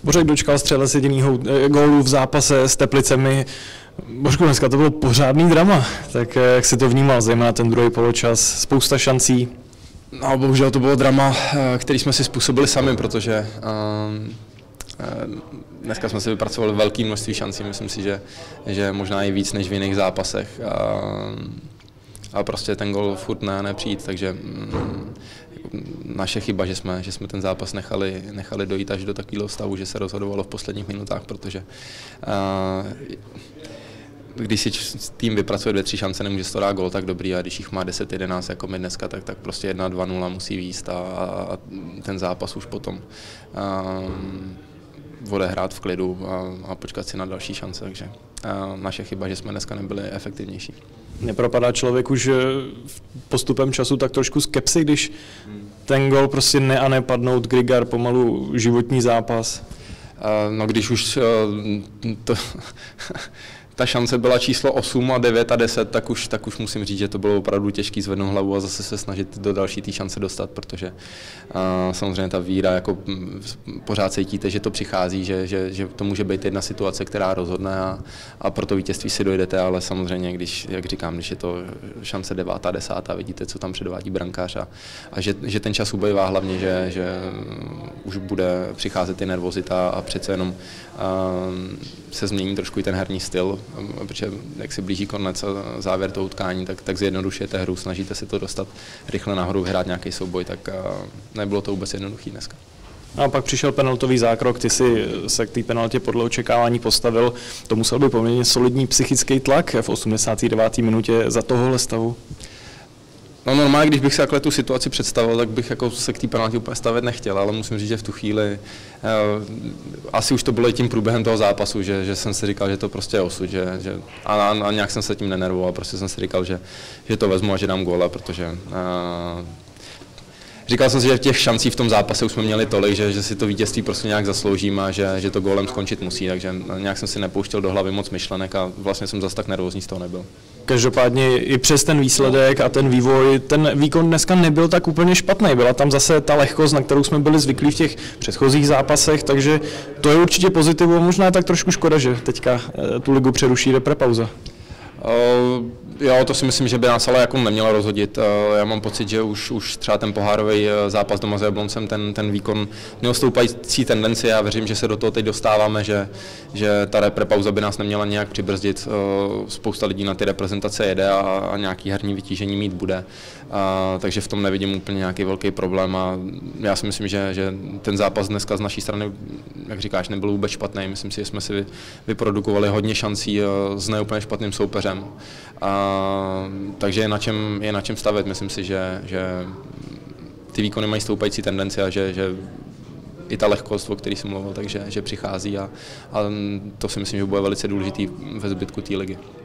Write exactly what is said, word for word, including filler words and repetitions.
Bořek dočkal střelec jedinýho gólu v zápase s Teplicemi. Božku, dneska to bylo pořádný drama, tak jak si to vnímal, zejména ten druhý poločas, spousta šancí? No, bohužel to bylo drama, který jsme si způsobili sami, protože um, dneska jsme si vypracovali velké množství šancí, myslím si, že, že možná i víc než v jiných zápasech. A, a prostě ten gol furt ne, nepřijít, takže mm, naše chyba, že jsme, že jsme ten zápas nechali, nechali dojít až do takového stavu, že se rozhodovalo v posledních minutách, protože uh, když si tým vypracuje dvě, tři šance, nemůže to dát gól, tak dobrý, a když jich má deset jedenáct jako my dneska, tak, tak prostě jedna dva nula musí výjist a, a ten zápas už potom um, odehrát v klidu a, a počkat si na další šance, takže uh, naše chyba, že jsme dneska nebyli efektivnější. Nepropadá člověk už postupem času tak trošku skepsy, když ten gól prostě ne a nepadnout, Grigar pomalu životní zápas? Uh, no když už uh, to ta šance byla číslo osm a devět a deset, tak už, tak už musím říct, že to bylo opravdu těžké zvednout hlavu a zase se snažit do další té šance dostat, protože uh, samozřejmě ta víra, jako pořád cítíte, že to přichází, že, že, že to může být jedna situace, která rozhodne a, a pro to vítězství si dojdete, ale samozřejmě, když, jak říkám, když je to šance devátá, desátá, vidíte, co tam předvádí brankář a, a že, že ten čas ubývá hlavně, že, že už bude přicházet i nervozita a přece jenom uh, se změní trošku i ten herní styl, protože jak se blíží konec a závěr toho utkání, tak, tak zjednodušujete hru, snažíte si to dostat rychle nahoru, vyhrát nějaký souboj, tak nebylo to vůbec jednoduché dneska. A pak přišel penaltový zákrok, ty si se k té penaltě podle očekávání postavil, to musel být poměrně solidní psychický tlak v osmdesáté deváté minutě za tohohle stavu. No normálně, když bych si takhle tu situaci představil, tak bych jako se k té penaltě úplně stavět nechtěl, ale musím říct, že v tu chvíli uh, asi už to bylo i tím průběhem toho zápasu, že, že jsem si říkal, že to prostě je osud, že, že, a, a nějak jsem se tím nenervoval, prostě jsem si říkal, že, že to vezmu a že dám góla, protože uh, říkal jsem si, že těch šancí v tom zápase už jsme měli tolik, že, že si to vítězství prostě nějak zasloužíme a že, že to gólem skončit musí, takže nějak jsem si nepouštěl do hlavy moc myšlenek a vlastně jsem zase tak nervózní z toho nebyl. Každopádně i přes ten výsledek a ten vývoj, ten výkon dneska nebyl tak úplně špatný. Byla tam zase ta lehkost, na kterou jsme byli zvyklí v těch předchozích zápasech, takže to je určitě pozitivum. Možná je tak trošku škoda, že teďka tu ligu přeruší reprepauza. Uh, jo, to si myslím, že by nás ale jako nemělo rozhodit. Uh, já mám pocit, že už, už třeba ten pohárový zápas doma s Jabloncem, ten, ten výkon měl stoupající tendenci. Já věřím, že se do toho teď dostáváme, že, že ta reprepauza by nás neměla nějak přibrzdit. Uh, spousta lidí na ty reprezentace jede a, a nějaký herní vytížení mít bude. Uh, takže v tom nevidím úplně nějaký velký problém a já si myslím, že, že ten zápas dneska z naší strany, jak říkáš, nebyl vůbec špatný. Myslím si, že jsme si vyprodukovali hodně šancí uh, s neúplně špatným soupeřem. A, takže je na čem, je na čem stavět. Myslím si, že, že ty výkony mají stoupající tendenci a že, že i ta lehkost, o které jsem mluvil, takže že přichází a, a to si myslím, že bude velice důležitý ve zbytku té ligy.